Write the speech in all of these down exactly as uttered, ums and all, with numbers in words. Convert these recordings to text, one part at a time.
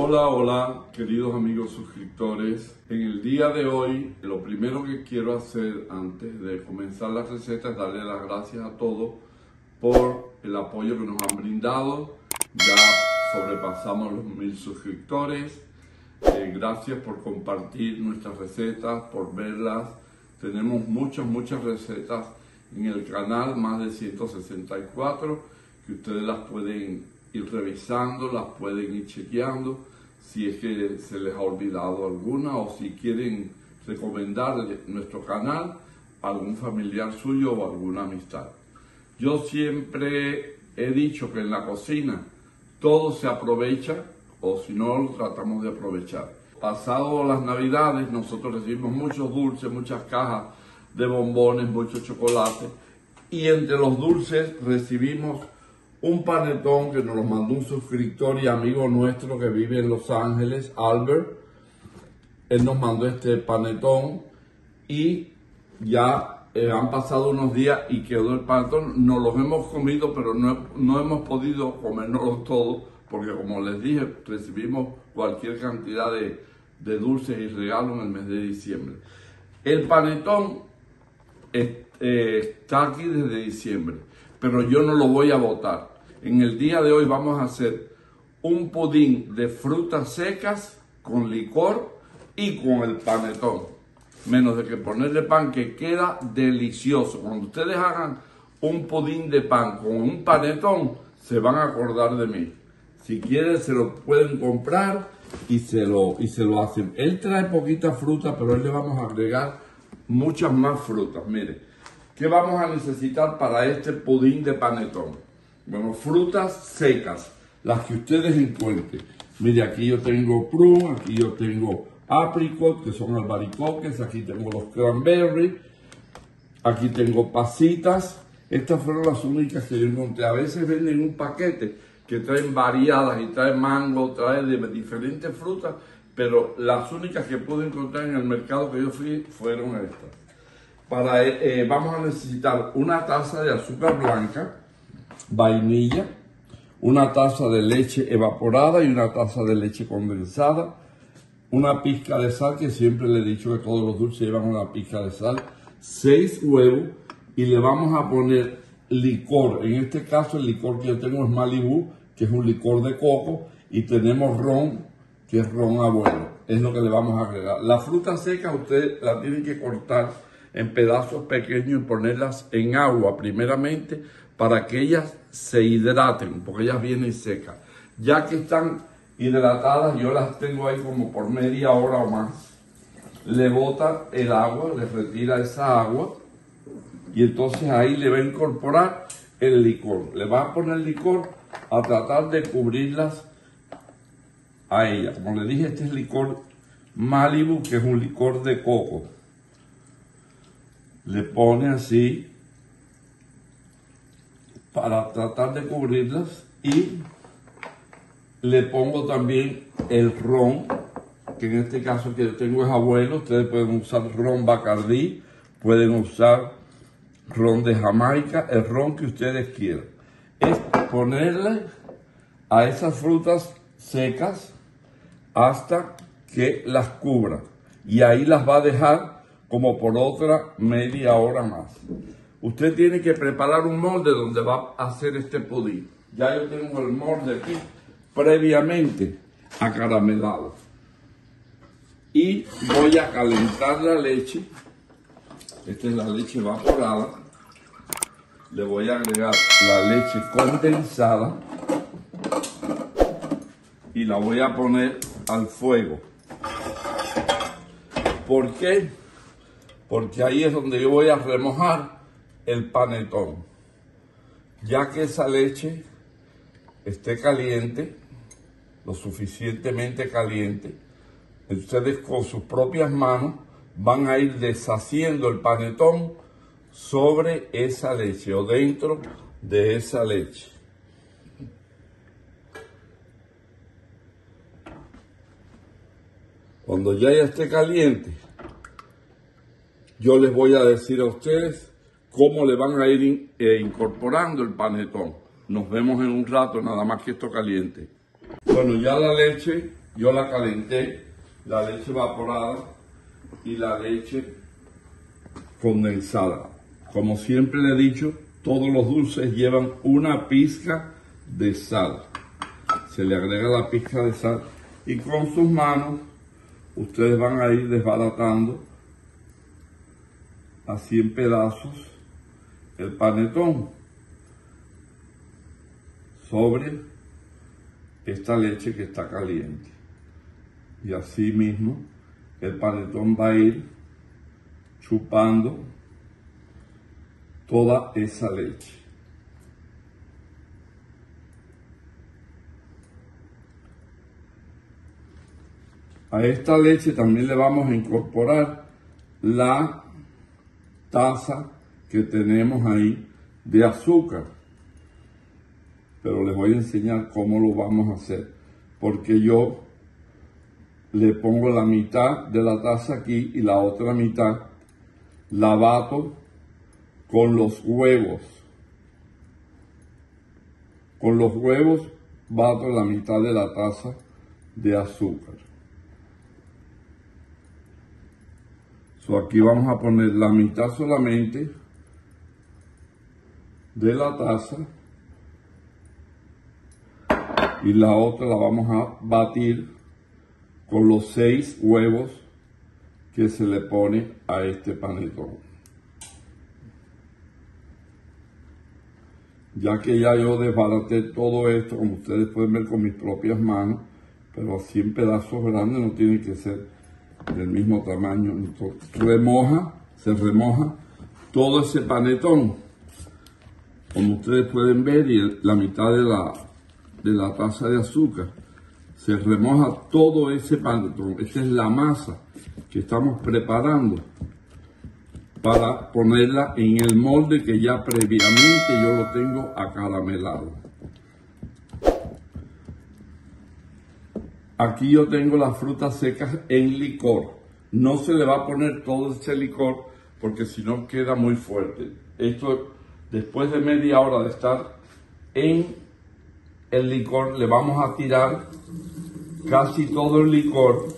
Hola, hola, queridos amigos suscriptores. En el día de hoy, lo primero que quiero hacer antes de comenzar la receta es darle las gracias a todos por el apoyo que nos han brindado. Ya sobrepasamos los mil suscriptores. Eh, gracias por compartir nuestras recetas, por verlas. Tenemos muchas, muchas recetas en el canal, más de ciento sesenta y cuatro, que ustedes las pueden ir revisando, las pueden ir chequeando si es que se les ha olvidado alguna, o si quieren recomendarle nuestro canal a algún familiar suyo o alguna amistad. Yo siempre he dicho que en la cocina todo se aprovecha, o si no, lo tratamos de aprovechar. Pasado las navidades, nosotros recibimos muchos dulces, muchas cajas de bombones, mucho chocolate, y entre los dulces recibimos un panetón que nos lo mandó un suscriptor y amigo nuestro que vive en Los Ángeles, Albert. Él nos mandó este panetón y ya eh, han pasado unos días y quedó el panetón. Nos los hemos comido, pero no, no hemos podido comérnoslos todos, porque como les dije, recibimos cualquier cantidad de, de dulces y regalos en el mes de diciembre. El panetón eh, eh, está aquí desde diciembre, pero yo no lo voy a botar. En el día de hoy vamos a hacer un pudín de frutas secas con licor y con el panetón. Menos de que ponerle pan, que queda delicioso. Cuando ustedes hagan un pudín de pan con un panetón, se van a acordar de mí. Si quieren, se lo pueden comprar y se lo, y se lo hacen. Él trae poquita fruta, pero él le vamos a agregar muchas más frutas. Mire, ¿qué vamos a necesitar para este pudín de panetón? Bueno, frutas secas, las que ustedes encuentren. Mire, aquí yo tengo prune, aquí yo tengo apricot, que son albaricoques, aquí tengo los cranberries, aquí tengo pasitas. Estas fueron las únicas que yo encontré. A veces venden un paquete que traen variadas y trae mango, trae de diferentes frutas, pero las únicas que pude encontrar en el mercado que yo fui fueron estas. Para, eh, vamos a necesitar una taza de azúcar blanca, vainilla, una taza de leche evaporada y una taza de leche condensada, una pizca de sal, que siempre le he dicho que todos los dulces llevan una pizca de sal, seis huevos, y le vamos a poner licor. En este caso el licor que yo tengo es Malibu, que es un licor de coco, y tenemos ron, que es ron abuelo. Es lo que le vamos a agregar. La fruta seca usted la tienen que cortar en pedazos pequeños y ponerlas en agua primeramente para que ellas se hidraten, porque ellas vienen secas. Ya que están hidratadas, yo las tengo ahí como por media hora o más. Le bota el agua, le retira esa agua y entonces ahí le va a incorporar el licor. Le va a poner licor a tratar de cubrirlas a ella. Como le dije, este es licor Malibu, que es un licor de coco. Le pone así para tratar de cubrirlas, y le pongo también el ron, que en este caso que yo tengo es abuelo. Ustedes pueden usar ron Bacardí, pueden usar ron de Jamaica, el ron que ustedes quieran. Es ponerle a esas frutas secas hasta que las cubra, y ahí las va a dejar como por otra media hora más. Usted tiene que preparar un molde donde va a hacer este pudín. Ya yo tengo el molde aquí previamente acaramelado. Y voy a calentar la leche. Esta es la leche evaporada. Le voy a agregar la leche condensada y la voy a poner al fuego. ¿Por qué? Porque ahí es donde yo voy a remojar el panetón. Ya que esa leche esté caliente, lo suficientemente caliente, ustedes con sus propias manos van a ir deshaciendo el panetón sobre esa leche o dentro de esa leche. Cuando ya ya esté caliente, yo les voy a decir a ustedes cómo le van a ir eh, incorporando el panetón. Nos vemos en un rato, nada más que esto caliente. Bueno, ya la leche yo la calenté, la leche evaporada y la leche condensada. Como siempre le he dicho, todos los dulces llevan una pizca de sal. Se le agrega la pizca de sal y con sus manos ustedes van a ir desbaratando así en pedazos el panetón sobre esta leche que está caliente. Y así mismo el panetón va a ir chupando toda esa leche. A esta leche también le vamos a incorporar la taza que tenemos ahí de azúcar. Pero les voy a enseñar cómo lo vamos a hacer. Porque yo le pongo la mitad de la taza aquí y la otra mitad la bato con los huevos. Con los huevos bato la mitad de la taza de azúcar. So, aquí vamos a poner la mitad solamente de la taza y la otra la vamos a batir con los seis huevos que se le pone a este panetón. Ya que ya yo desbaraté todo esto, como ustedes pueden ver con mis propias manos, pero así en pedazos grandes, no tiene que ser del mismo tamaño. Entonces, remoja, se remoja todo ese panetón, como ustedes pueden ver, y la mitad de la, de la taza de azúcar. Se remoja todo ese panetón. Esta es la masa que estamos preparando para ponerla en el molde que ya previamente yo lo tengo acaramelado. Aquí yo tengo las frutas secas en licor. No se le va a poner todo ese licor porque si no queda muy fuerte. Esto, después de media hora de estar en el licor, le vamos a tirar casi todo el licor.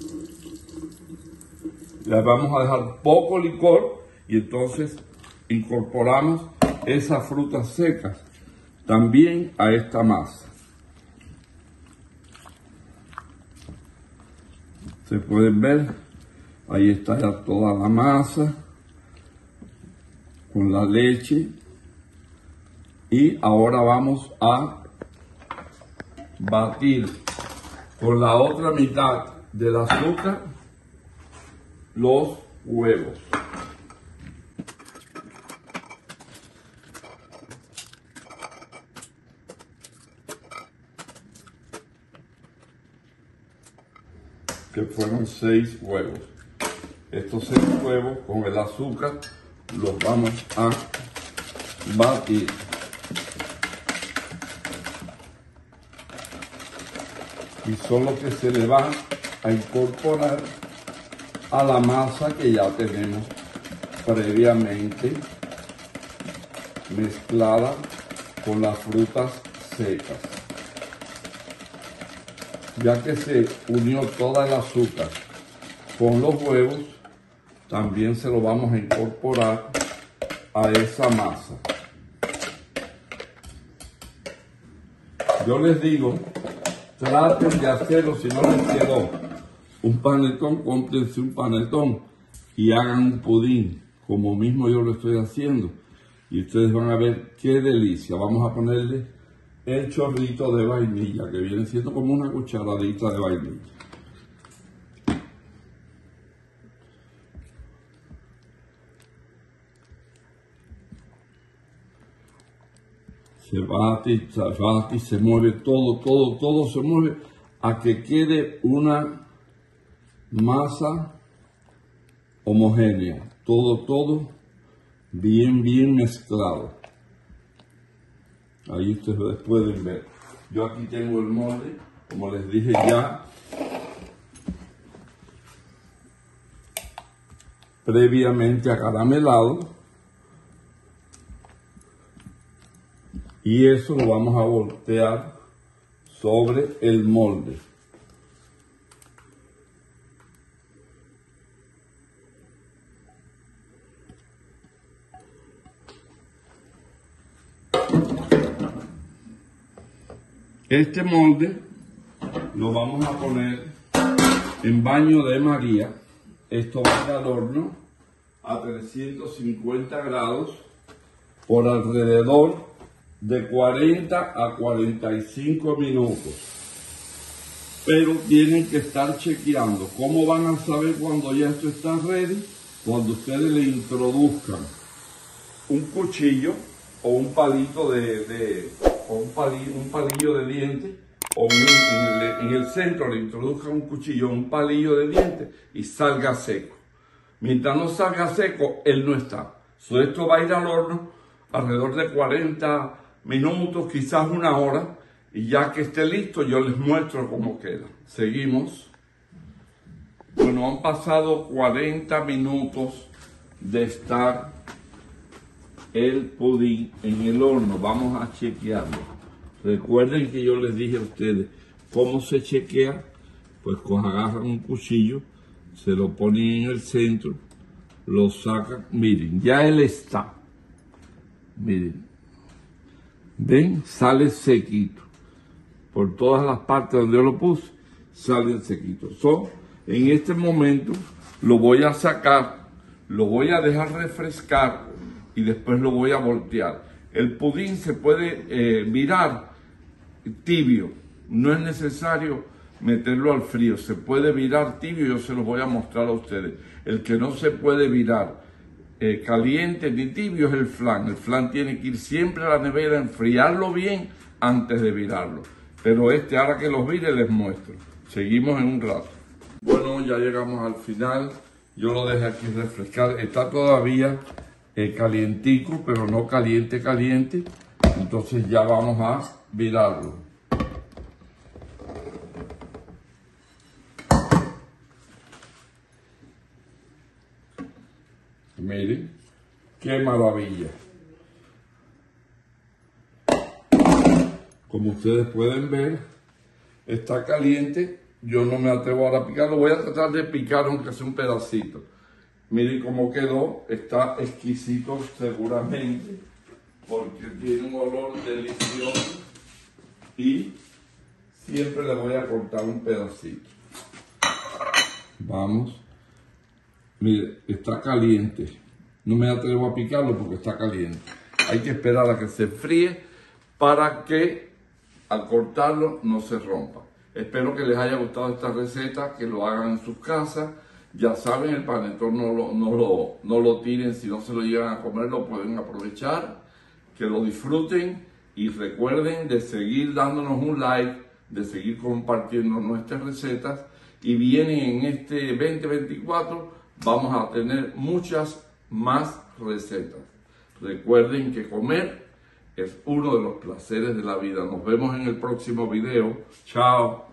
Le vamos a dejar poco licor y entonces incorporamos esas frutas secas también a esta masa. Se pueden ver, ahí está ya toda la masa con la leche. Y ahora vamos a batir con la otra mitad del azúcar los huevos. Que fueron seis huevos. Estos seis huevos con el azúcar los vamos a batir. Y solo que se le va a incorporar a la masa que ya tenemos previamente mezclada con las frutas secas. Ya que se unió toda el azúcar con los huevos, también se lo vamos a incorporar a esa masa. Yo les digo, traten de hacerlo. Si no les quedó un panetón, cómprense un panetón y hagan un pudín, como mismo yo lo estoy haciendo. Y ustedes van a ver qué delicia. Vamos a ponerle el chorrito de vainilla, que viene siendo como una cucharadita de vainilla. Se bate, se bate, se mueve todo, todo, todo se mueve a que quede una masa homogénea. Todo, todo bien, bien mezclado. Ahí ustedes pueden ver. Yo aquí tengo el molde, como les dije ya, previamente acaramelado. Y eso lo vamos a voltear sobre el molde. Este molde lo vamos a poner en baño de María. Esto va a ir al horno a trescientos cincuenta grados por alrededor de cuarenta a cuarenta y cinco minutos. Pero tienen que estar chequeando. ¿Cómo van a saber cuando ya esto está ready? Cuando ustedes le introduzcan un cuchillo o un palito de, de o un, palillo, un palillo de dientes, o un, en, el, en el centro le introduzcan un cuchillo o un palillo de dientes y salga seco. Mientras no salga seco, él no está. So, esto va a ir al horno alrededor de cuarenta minutos, quizás una hora. Y ya que esté listo, yo les muestro cómo queda. Seguimos. Bueno, han pasado cuarenta minutos de estar el pudín en el horno. Vamos a chequearlo. Recuerden que yo les dije a ustedes cómo se chequea. Pues agarran un cuchillo, se lo ponen en el centro, lo sacan. Miren, ya él está. Miren. ¿Ven? Sale sequito. Por todas las partes donde yo lo puse, salen sequitos. So, en este momento lo voy a sacar, lo voy a dejar refrescar y después lo voy a voltear. El pudín se puede eh, virar tibio, no es necesario meterlo al frío, se puede virar tibio, yo se los voy a mostrar a ustedes. El que no se puede virar eh, caliente ni tibio es el flan. El flan tiene que ir siempre a la nevera, enfriarlo bien antes de virarlo. Pero este, ahora que los vire, les muestro. Seguimos en un rato. Bueno, ya llegamos al final. Yo lo dejé aquí refrescar. Está todavía eh, calientico, pero no caliente, caliente. Entonces ya vamos a virarlo. Miren, qué maravilla. Como ustedes pueden ver, está caliente. Yo no me atrevo ahora a picarlo. Voy a tratar de picar aunque sea un pedacito. Miren cómo quedó. Está exquisito seguramente, porque tiene un olor delicioso. Y siempre le voy a cortar un pedacito. Vamos. Miren, está caliente. No me atrevo a picarlo porque está caliente. Hay que esperar a que se fríe para que al cortarlo no se rompa. Espero que les haya gustado esta receta, que lo hagan en sus casas. Ya saben, el panetón no lo, no lo, no lo tiren, si no se lo llegan a comer, lo pueden aprovechar. Que lo disfruten y recuerden de seguir dándonos un like, de seguir compartiendo nuestras recetas. Y vienen en este veinte veinticuatro, vamos a tener muchas más recetas. Recuerden que comer es uno de los placeres de la vida. Nos vemos en el próximo video. Chao.